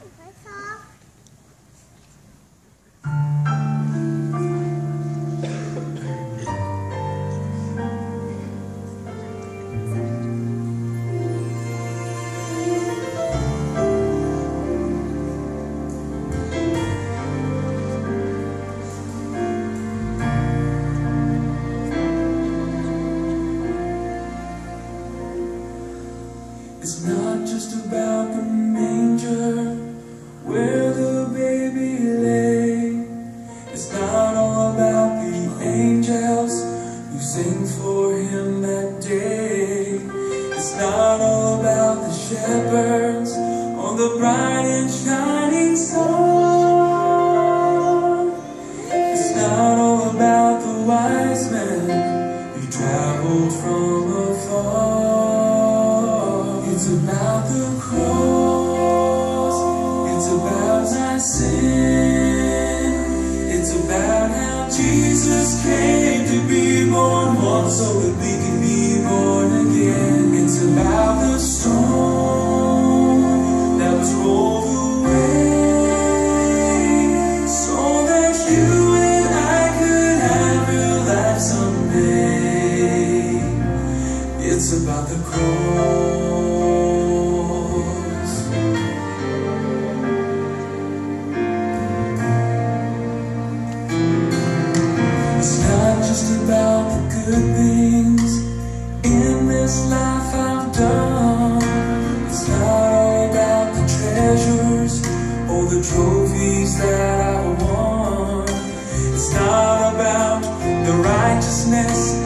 It's not just about the manger where the baby lay. It's not all about the angels who sing for him that day. It's not all about the shepherds on the bright and shining star. It's not all about the wise men who traveled from afar. It's about the cross, it's about my sin. It's about how Jesus came to be born once so that we can be born again. It's about the storm that was rolled away so that you and I could have real life someday. It's about the cross. Just about the good things in this life I've done. It's not all about the treasures or the trophies that I've won. It's not about the righteousness